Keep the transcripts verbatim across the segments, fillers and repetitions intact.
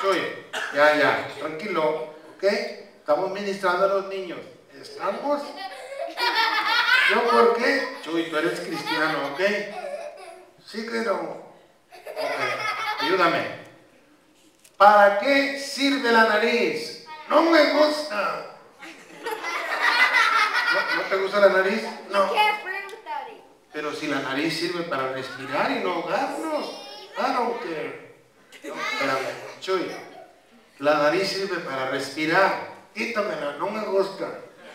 Chuy, ya, ya, tranquilo, ¿ok? Estamos ministrando a los niños. ¿Estamos? ¿Yo por qué? Chuy, tú eres cristiano, ¿ok? Sí, pero... Ok, ayúdame. ¿Para qué sirve la nariz? No me gusta. ¿No, ¿no te gusta la nariz? No. Pero si la nariz sirve para respirar y no ahogarnos. I don't care. No, espérame, Chuy. La nariz sirve para respirar. Quítamela, no me gusta.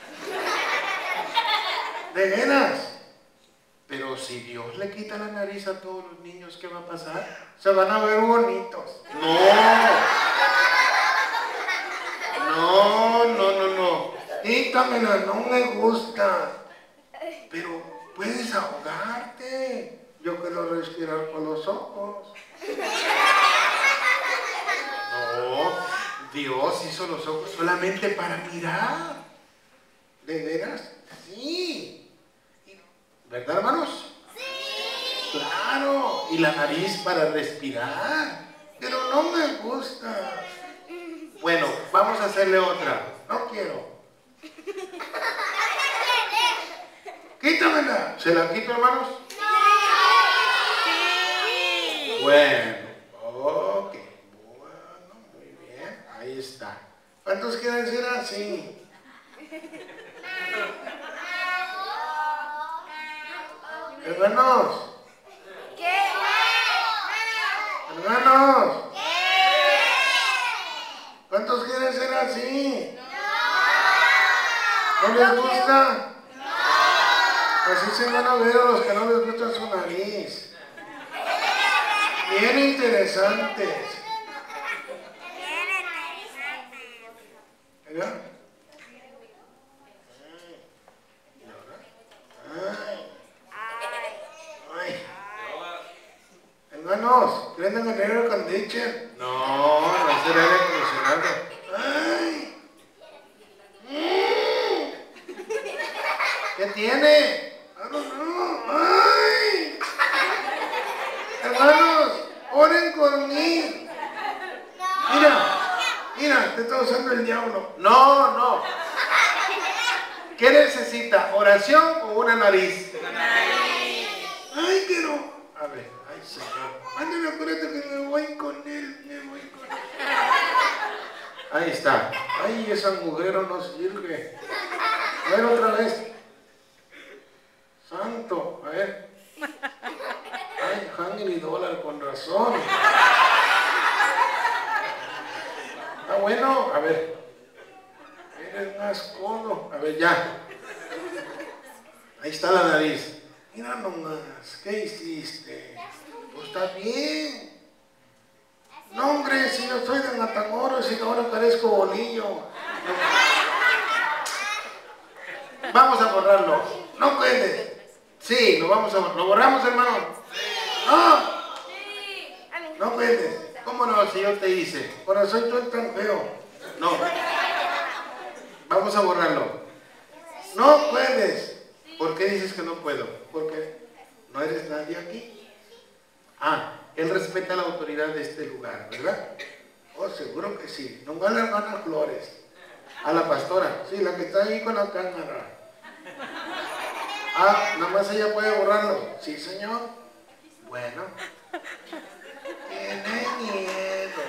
¿De veras? Pero si Dios le quita la nariz a todos los niños, ¿qué va a pasar? Se van a ver bonitos. No. No, no, no, no. Quítamela, no me gusta. Pero puedes ahogarte. Yo quiero respirar por los ojos. No, Dios hizo los ojos solamente para mirar. ¿De veras? Sí. ¿Verdad, hermanos? Sí. Claro. Y la nariz para respirar. Pero no me gusta. Bueno, vamos a hacerle otra. No quiero. Quítamela. ¿Se la quito, hermanos? Sí. Bueno, ok. Bueno, muy bien. Ahí está. ¿Cuántos quieren decir así? Hermanos. ¿Qué? Hermanos. ¿Cuántos quieren ser así? ¿No les gusta? Así se van a ver a los que no les gusta su nariz. Bien interesantes. ¿Verdad? Ay. Ay. Hermanos, ¿prenden el aire acondicionado? No, no es el aire acondicionado. Ay. ¿Qué tiene? No, no, no. Ay. Hermanos, oren por mí. Mira, mira, te está usando el diablo. No, no. ¿Qué necesita? ¿Oración o una nariz? Una nariz. Ay, pero... A ver, ay, Señor. Ándale, acuérdate que me voy con él, me voy con él. Ahí está. Ay, esa mujer no sirve. A ver, otra vez. Santo, a ver. Ay, Hanging y dólar, con razón. Está bueno, a ver. Eres más codo. A ver, ya. Ahí está la nariz. Mira nomás, ¿qué hiciste? Pues está bien. No, hombre, si yo soy de Matamoros y ahora parezco bolillo. Vamos a borrarlo. No puedes. Sí, lo vamos a borrar. ¿Lo borramos, hermano? No. No puedes. ¿Cómo no? Si yo te hice. Corazón, tú eres tan feo. No. Vamos a borrarlo. No puedes. ¿Por qué dices que no puedo? Porque no eres nadie aquí. Ah, él respeta la autoridad de este lugar, ¿verdad? Oh, seguro que sí. Nomás la hermana Flores. A la pastora. Sí, la que está ahí con la cámara. Ah, nada más ella puede borrarlo. Sí, señor. Bueno. Tiene miedo.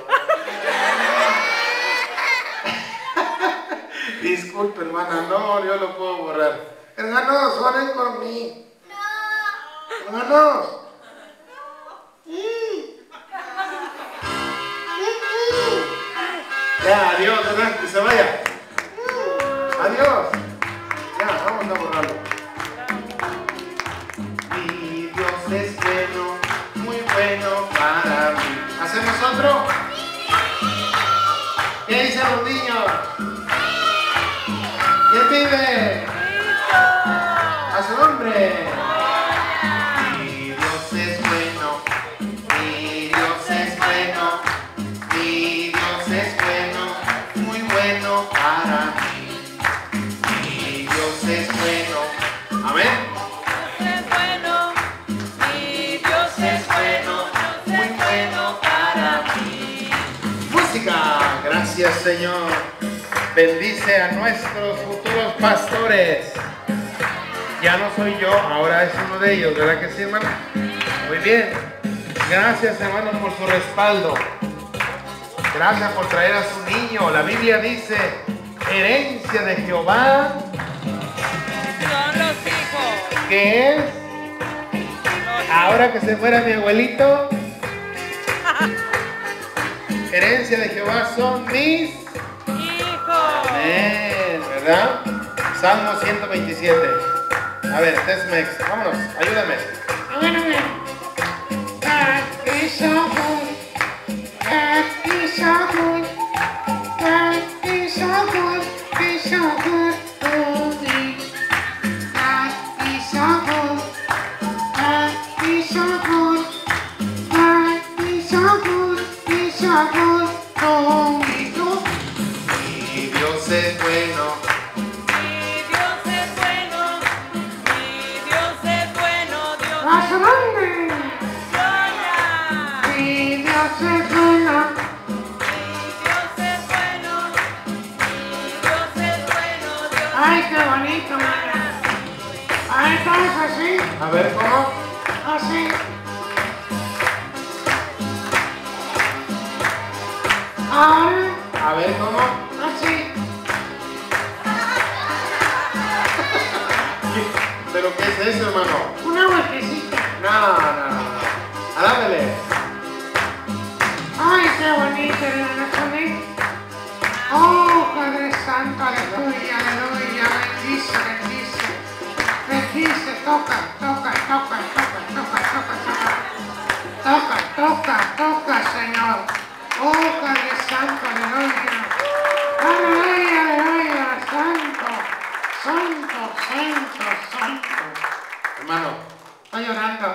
Disculpe, hermana. No, yo lo puedo borrar. Hermanos, oren por mí. No. Hermanos. Mm. Ya, adiós, ¿verdad? Que se vaya. Adiós. Ya, vamos a borrarlo. Mi Dios es bueno, muy bueno para mí. ¿Hacemos otro? ¿Qué dicen los niños? ¿Quién vive? ¡A su nombre! Mi Dios es bueno, mi Dios es bueno, mi Dios es bueno, muy bueno para mí. Mi Dios es bueno. Amén. Es bueno, mi Dios es bueno, muy bueno para mí. música. Gracias, Señor. Bendice a nuestros futuros pastores. Ya no soy yo, ahora es uno de ellos, ¿verdad que sí, hermano? Muy bien. Gracias, hermano, por su respaldo. Gracias por traer a su niño. La Biblia dice, herencia de Jehová. Son los hijos. ¿Qué es? Ahora que se fuera mi abuelito. Herencia de Jehová son mis Hijos. amén, ¿verdad? Salmo ciento veintisiete. A ver, Tesmex, vámonos, ayúdame. Ayúdame. God is so good. God is so good. God is so good. He's so good to me. God is so good. God is so good. God is so good. He's so good to me. Tú. Mi Dios es bueno. Mi Dios es bueno. Mi Dios es bueno. Dios Más es grande. gloria. Mi Dios es bueno. Mi Dios es bueno. Mi Dios es bueno. Dios Ay, qué bonito, mano. Ahí estás así, A ver, ¿cómo? así. Ahora, A ver, ¿cómo? así. ¿Pero qué es eso, hermano? Una vueltecita. No, no, no. Alábele. Ay, qué bonito, hermano, así. Oh, Padre Santo, aleluya, aleluya. Bendice, bendice. Bendice, toca, toca, toca, toca, toca, toca, toca. Toca, toca, toca, Señor. Oh, Padre Santo, aleluya. Aleluya, aleluya, santo, santo, santo, santo. Hermano, Estoy llorando.